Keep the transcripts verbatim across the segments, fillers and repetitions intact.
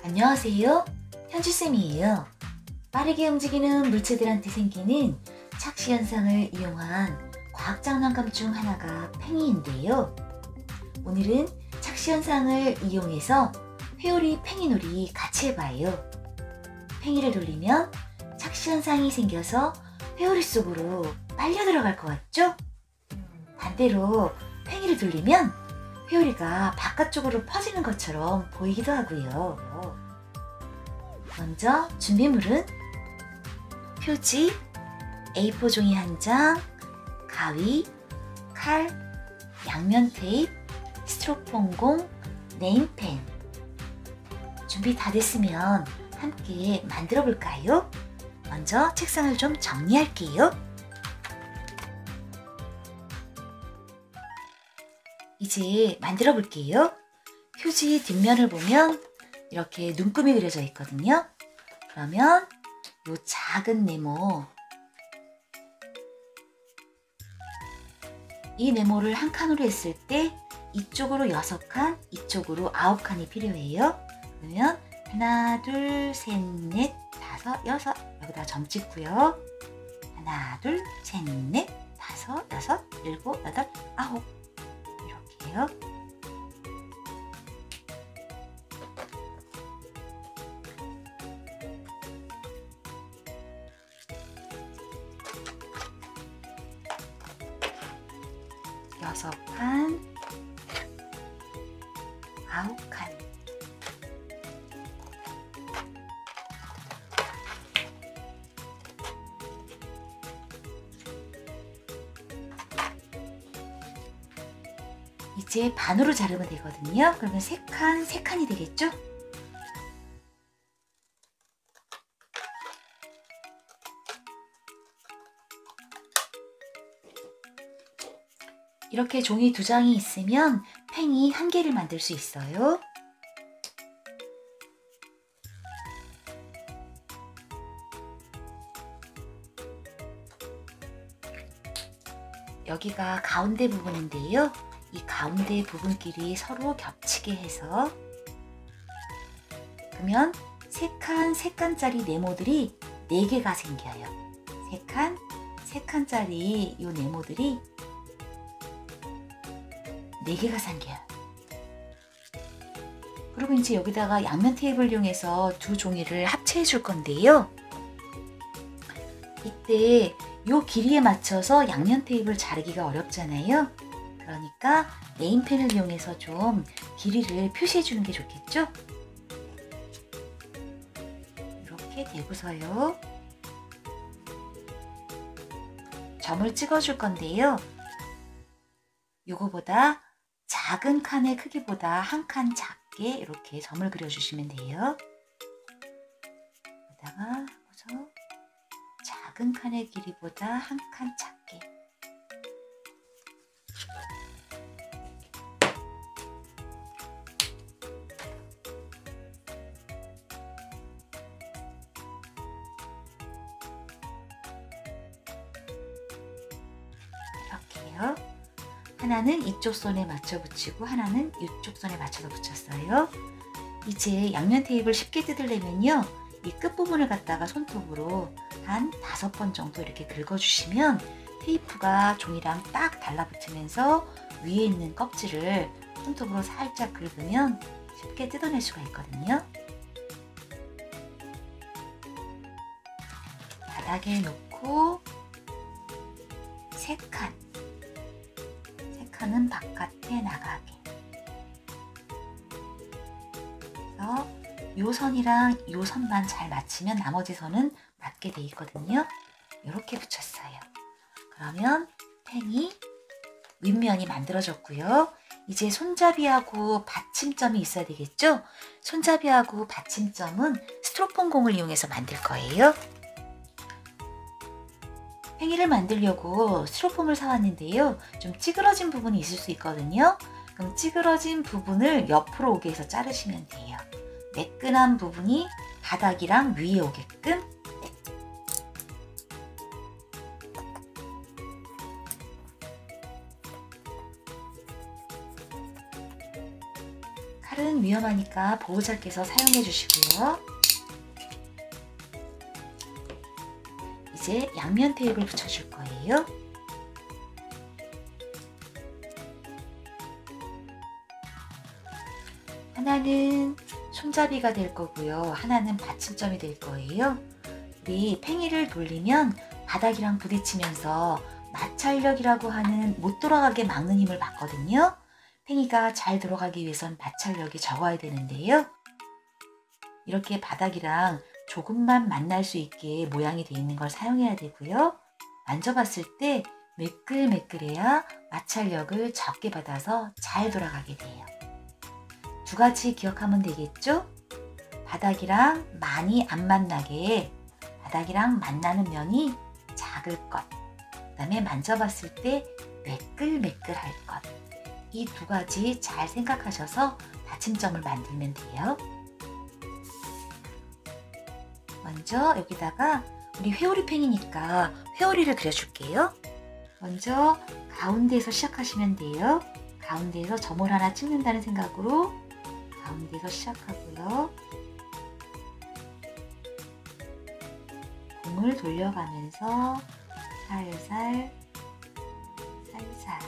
안녕하세요. 현주쌤이에요. 빠르게 움직이는 물체들한테 생기는 착시 현상을 이용한 과학 장난감 중 하나가 팽이인데요. 오늘은 착시 현상을 이용해서 회오리 팽이놀이 같이 해봐요. 팽이를 돌리면 착시 현상이 생겨서 회오리 속으로 빨려 들어갈 것 같죠? 반대로 팽이를 돌리면 회오리가 바깥쪽으로 퍼지는 것처럼 보이기도 하고요. 먼저 준비물은 표지, 에이 사 종이 한 장, 가위, 칼, 양면 테이프, 스티로폼공, 네임펜. 준비 다 됐으면 함께 만들어 볼까요? 먼저 책상을 좀 정리할게요. 이제 만들어 볼게요. 표지 뒷면을 보면 이렇게 눈금이 그려져 있거든요. 그러면 이 작은 네모, 이 네모를 한 칸으로 했을 때 이쪽으로 여섯 칸, 이쪽으로 아홉 칸이 필요해요. 그러면 하나, 둘, 셋, 넷, 다섯, 여섯. 여기다 점 찍고요. 하나, 둘, 셋, 넷, 다섯, 여섯, 일곱, 여덟, 아홉. 이렇게요. 여섯 칸, 아홉 칸. 이제 반으로 자르면 되거든요. 그러면 세 칸, 세 칸이 되겠죠? 이렇게 종이 두 장이 있으면 팽이 한 개를 만들 수 있어요. 여기가 가운데 부분인데요. 이 가운데 부분끼리 서로 겹치게 해서, 그러면 세 칸, 세 칸짜리 네모들이 네 개가 생겨요. 세 칸, 세 칸짜리 이 네모들이 네 개가 생겨요. 그리고 이제 여기다가 양면 테이프를 이용해서 두 종이를 합체해 줄 건데요. 이때 이 길이에 맞춰서 양면 테이프를 자르기가 어렵잖아요. 그러니까 네임펜을 이용해서 좀 길이를 표시해 주는 게 좋겠죠? 이렇게 대고서요. 점을 찍어 줄 건데요. 요거보다 작은 칸의 크기보다 한 칸 작게 이렇게 점을 그려주시면 돼요. 여기다가 하고서 작은 칸의 길이보다 한 칸 작게. 이렇게요. 하나는 이쪽 선에 맞춰 붙이고 하나는 이쪽 선에 맞춰서 붙였어요. 이제 양면 테이프를 쉽게 뜯으려면요, 이 끝부분을 갖다가 손톱으로 한 다섯 번 정도 이렇게 긁어주시면 테이프가 종이랑 딱 달라붙으면서 위에 있는 껍질을 손톱으로 살짝 긁으면 쉽게 뜯어낼 수가 있거든요. 바닥에 놓고 세 칸, 칸은 바깥에 나가게. 그래서 요 선이랑 요 선만 잘 맞추면 나머지 선은 맞게 돼 있거든요. 이렇게 붙였어요. 그러면 팽이 윗면이 만들어졌고요. 이제 손잡이하고 받침점이 있어야 되겠죠? 손잡이하고 받침점은 스티로폼 공을 이용해서 만들 거예요. 팽이를 만들려고 스티로폼을 사왔는데요. 좀 찌그러진 부분이 있을 수 있거든요. 그럼 찌그러진 부분을 옆으로 오게 해서 자르시면 돼요. 매끈한 부분이 바닥이랑 위에 오게끔. 칼은 위험하니까 보호자께서 사용해 주시고요. 이제 양면 테이프를 붙여줄 거예요. 하나는 손잡이가 될 거고요. 하나는 받침점이 될 거예요. 우리 팽이를 돌리면 바닥이랑 부딪히면서 마찰력이라고 하는 못 돌아가게 막는 힘을 받거든요. 팽이가 잘 들어가기 위해선 마찰력이 적어야 되는데요. 이렇게 바닥이랑 조금만 만날 수 있게 모양이 되어 있는 걸 사용해야 되고요. 만져봤을 때 매끌매끌해야 마찰력을 적게 받아서 잘 돌아가게 돼요. 두 가지 기억하면 되겠죠? 바닥이랑 많이 안 만나게, 바닥이랑 만나는 면이 작을 것, 그 다음에 만져봤을 때 매끌매끌할 것, 이 두 가지 잘 생각하셔서 받침점을 만들면 돼요. 먼저 여기다가 우리 회오리 팽이니까 회오리를 그려줄게요. 먼저 가운데에서 시작하시면 돼요. 가운데에서 점을 하나 찍는다는 생각으로 가운데에서 시작하고요. 공을 돌려가면서 살살 살살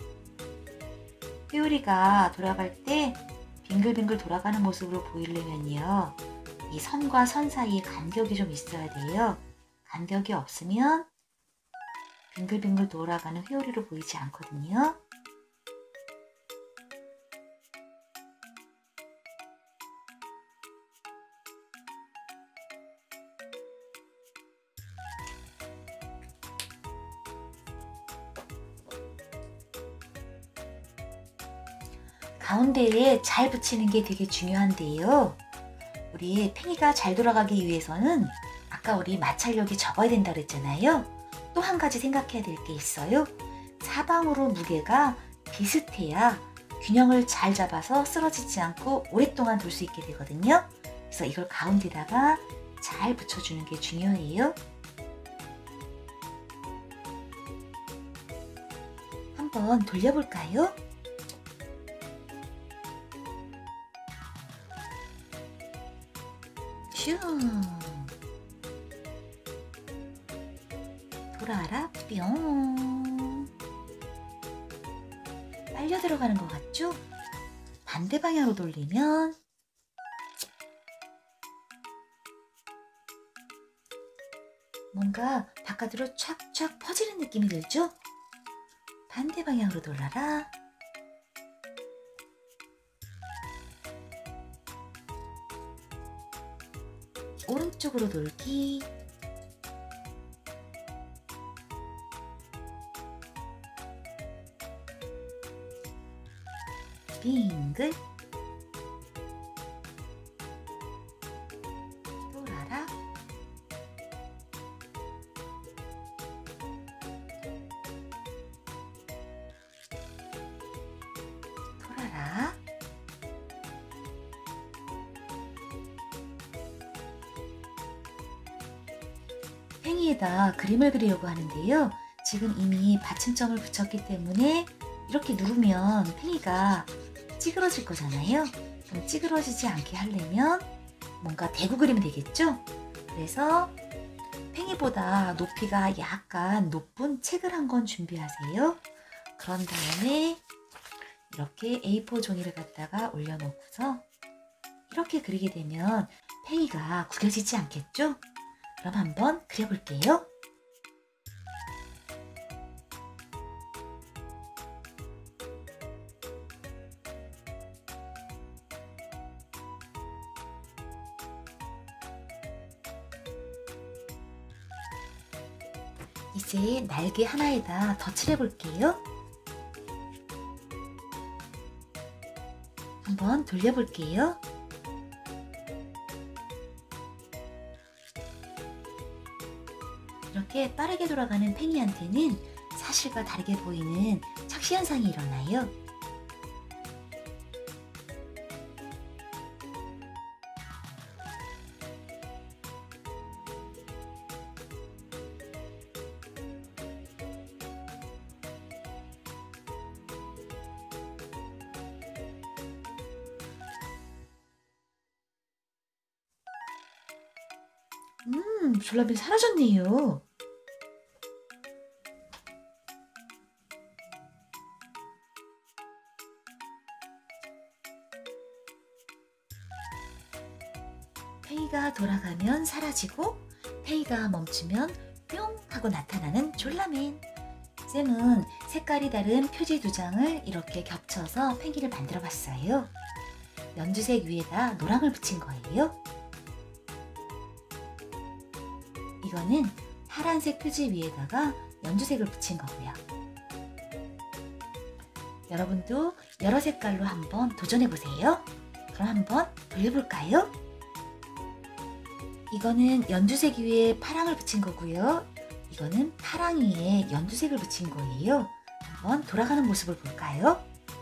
회오리가 돌아갈 때 빙글빙글 돌아가는 모습으로 보이려면요, 이 선과 선 사이에 간격이 좀 있어야 돼요. 간격이 없으면 빙글빙글 돌아가는 회오리로 보이지 않거든요. 가운데에 잘 붙이는 게 되게 중요한데요. 우리 팽이가 잘 돌아가기 위해서는 아까 우리 마찰력이 적어야 된다 그랬잖아요. 또 한 가지 생각해야 될 게 있어요. 사방으로 무게가 비슷해야 균형을 잘 잡아서 쓰러지지 않고 오랫동안 돌 수 있게 되거든요. 그래서 이걸 가운데다가 잘 붙여주는 게 중요해요. 한번 돌려볼까요? 슝! 돌아라 뿅! 빨려 들어가는 것 같죠? 반대 방향으로 돌리면 뭔가 바깥으로 촥촥 퍼지는 느낌이 들죠? 반대 방향으로 돌아라. 오른쪽으로 돌기. 빙글. 돌아라. 돌아라. 팽이에다 그림을 그리려고 하는데요. 지금 이미 받침점을 붙였기 때문에 이렇게 누르면 팽이가 찌그러질 거잖아요. 그럼 찌그러지지 않게 하려면 뭔가 대고 그리면 되겠죠? 그래서 팽이보다 높이가 약간 높은 책을 한 권 준비하세요. 그런 다음에 이렇게 에이 포 종이를 갖다가 올려놓고서 이렇게 그리게 되면 팽이가 구겨지지 않겠죠? 그럼 한번 그려볼게요. 이제 날개 하나에다 덧칠해 볼게요. 한번 돌려볼게요. 이렇게 빠르게 돌아가는 팽이한테는 사실과 다르게 보이는 착시 현상이 일어나요. 음, 졸라맨 사라졌네요. 팽이가 돌아가면 사라지고 팽이가 멈추면 뿅 하고 나타나는 졸라맨. 쌤은 색깔이 다른 표지 두 장을 이렇게 겹쳐서 팽이를 만들어 봤어요. 연두색 위에다 노랑을 붙인 거예요. 이거는 파란색 표지 위에다가 연두색을 붙인 거고요. 여러분도 여러 색깔로 한번 도전해 보세요. 그럼 한번 돌려볼까요? 이거는 연두색 위에 파랑을 붙인 거고요. 이거는 파랑 위에 연두색을 붙인 거예요. 한번 돌아가는 모습을 볼까요?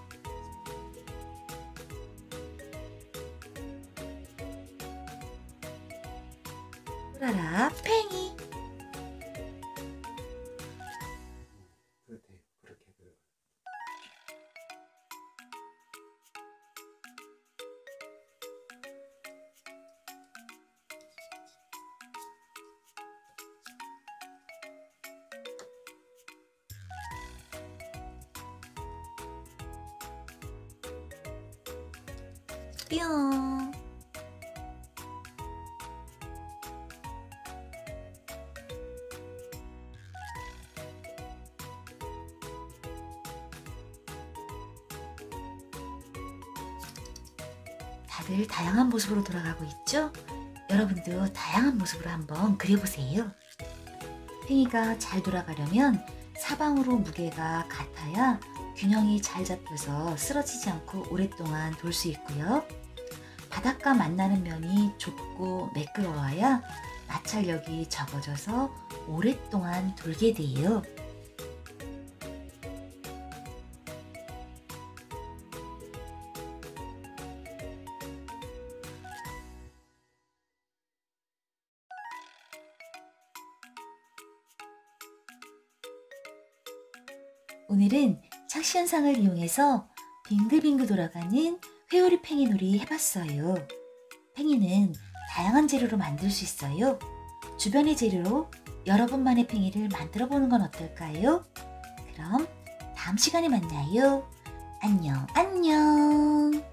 돌아라 팽이. 그렇대, 그렇게 들어가. 뿅. 다들 다양한 모습으로 돌아가고 있죠? 여러분도 다양한 모습으로 한번 그려보세요. 팽이가 잘 돌아가려면 사방으로 무게가 같아야 균형이 잘 잡혀서 쓰러지지 않고 오랫동안 돌 수 있고요. 바닥과 만나는 면이 좁고 매끄러워야 마찰력이 적어져서 오랫동안 돌게 돼요. 오늘은 착시 현상을 이용해서 빙글빙글 돌아가는 회오리 팽이 놀이 해봤어요. 팽이는 다양한 재료로 만들 수 있어요. 주변의 재료로 여러분만의 팽이를 만들어 보는 건 어떨까요? 그럼 다음 시간에 만나요. 안녕 안녕.